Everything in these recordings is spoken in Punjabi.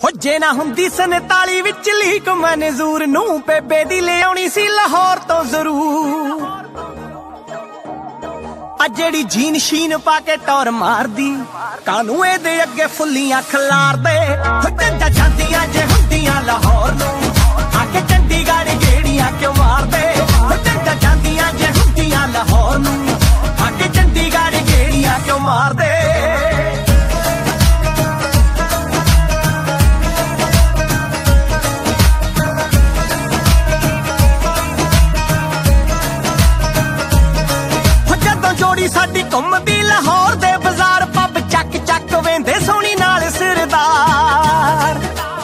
ਹੋ ਜੇ ਨਾ ਹੁੰਦੀ 47 ਵਿੱਚ ਲੀਕ ਮਨਜ਼ੂਰ ਨੂੰ ਬੇਬੇ ਦੀ ਲਿਆਉਣੀ ਸੀ ਲਾਹੌਰ ਤੋਂ ਜ਼ਰੂਰ। ਆ ਜਿਹੜੀ ਜੀਨ ਸ਼ੀਨ ਪਾ ਕੇ ਟੌਰ ਮਾਰਦੀ ਕਾਨੂੰ ਇਹਦੇ ਅੱਗੇ ਫੁੱਲੀਆਂ ਖਿਲਾਰਦੇ। ਹੋ ਚੰਗਾ ਜਾਂਦੀਆਂ ਜੇ ਹੁੰਦੀਆਂ ਲਾਹੌਰ ਨੂੰ ਆ ਕੇ ਚੰਡੀਗੜ੍ਹ ਗੇੜੀਆਂ ਕਿਉਂ ਮਾਰਦੇ। ਹੋ ਚੰਗਾ ਜਾਂਦੀਆਂ ਜੇ ਹੁੰਦੀਆਂ ਲਾਹੌਰ ਨੂੰ ਆ ਕੇ ਚੰਡੀਗੜ੍ਹ ਗੇੜੀਆਂ ਕਿਉਂ ਮਾਰਦੇ। ਜੋੜੀ ਸਾਡੀ ਘੁੰਮਦੀ ਲਾਹੌਰ ਦੇ ਬਾਜ਼ਾਰ ਪੱਬ ਚੱਕ ਚੱਕ ਵੇਂਦੇ ਸੋਹਣੀ ਨਾਲ ਸਰਦਾਰ।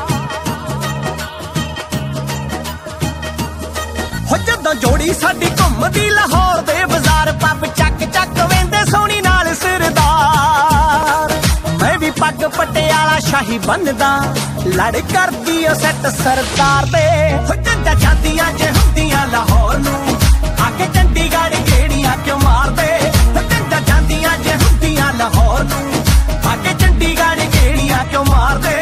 ਹੋ ਜਦੋਂ ਜੋੜੀ ਸਾਡੀ ਘੁੰਮਦੀ ਲਾਹੌਰ ਦੇ ਬਾਜ਼ਾਰ ਪੱਬ ਚੱਕ ਚੱਕ ਵੇਂਦੇ ਸੋਹਣੀ ਨਾਲ ਸਰਦਾਰ। ਮੈਂ ਵੀ ਪੱਗ ਪਟਿਆਲਾ ਸ਼ਾਹੀ ਬੰਨਦਾ ਲੜ ਕਰਦੀ ਓ ਸੈੱਟ ਸਰਦਾਰ ਦੇ। ਹੋ ਜੰਦਾ ਜਾਂਦੀਆਂ ਜੇ ਹੁੰਦੀਆਂ ਲਾਹੌਰ ਨੂੰ ਆ ਕੇ ਚੰਡੀਗੜ੍ਹ ਗੇੜੀਆਂ ਕਿਉਂ ਮਾਰਦੇ। ਜਾਂਦੀਆਂ ਜੇ ਹੁੰਦੀਆਂ ਲਾਹੌਰ ਨੂੰ ਆ ਕੇ ਚੰਡੀਗੜ੍ਹ ਗੇੜੀਆਂ ਕਿਉਂ ਮਾਰਦੇ।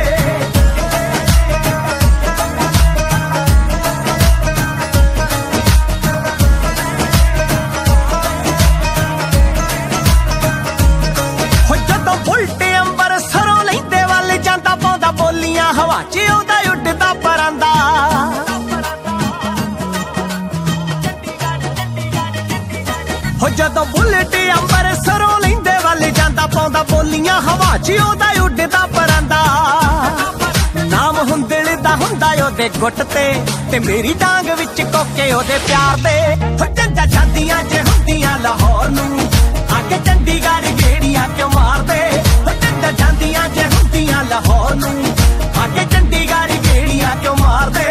ਹੋ ਜਦੋਂ ਬੁਲਟ ਅੰਬਰ ਸਰੋਂ ਲੈਂਦੇ ਵੱਲ ਜਾਂਦਾ ਪਾਉਂਦਾ ਬੋਲੀਆਂ ਹਵਾ 'ਚ ਉਹਦਾ ਉੱਡਦਾ ਪਰਾਂਦਾ। ਹੋ ਜਦੋਂ ਬੁਲਟ ਅੰਬਰ ਸਰੋਂ ਲੈਂਦੇ ਵੱਲ ਜਾਂਦਾ ਪਾਉਂਦਾ ਬੋਲੀਆਂ ਹਵਾ 'ਚ ਉਹਦਾ ਉੱਡਦਾ ਪਰਾਂਦਾ। ਨਾਮ ਹੁੰਦਲ ਦਾ ਹੁੰਦਾ ਉਹਦੇ ਗੁੱਟ ਤੇ ਮੇਰੀ ਡਾਂਗ ਵਿੱਚ ਕੋਕੇ ਉਹਦੇ ਪਿਆਰ ਦੇ। ਹੋ ਜੰਦਾ ਜਾਂਦੀਆਂ ਜੇ ਹੁੰਦੀਆਂ ਲਾਹੌਰ ਨੂੰ ਆ ਕੇ ਚੰਡੀਗੜ੍ਹ ਗੇੜੀਆਂ ਕਿਉਂ ਮਾਰਦੇ। ਹੋ ਜੰਦਾ ਜਾਂਦੀਆਂ ਜੇ ਹੁੰਦੀਆਂ ਲਾਹੌਰ ਨੂੰ ਆ ਕੇ ਚੰਡੀਗੜ੍ਹ ਗੇੜੀਆਂ ਕਿਉਂ ਮਾਰਦੇ।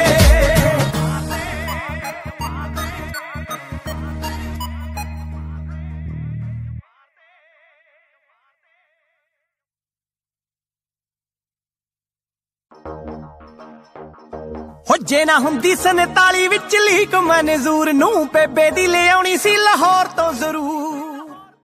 ਹੋ ਜੇ ਨਾ ਹੁੰਦੀ 47 ਵਿੱਚ ਲੀਕ ਮਨਜ਼ੂਰ ਨੂੰ ਬੇਬੇ ਦੀ ਲਿਆਉਣੀ ਸੀ ਲਾਹੌਰ ਤੋਂ ਜ਼ਰੂਰ।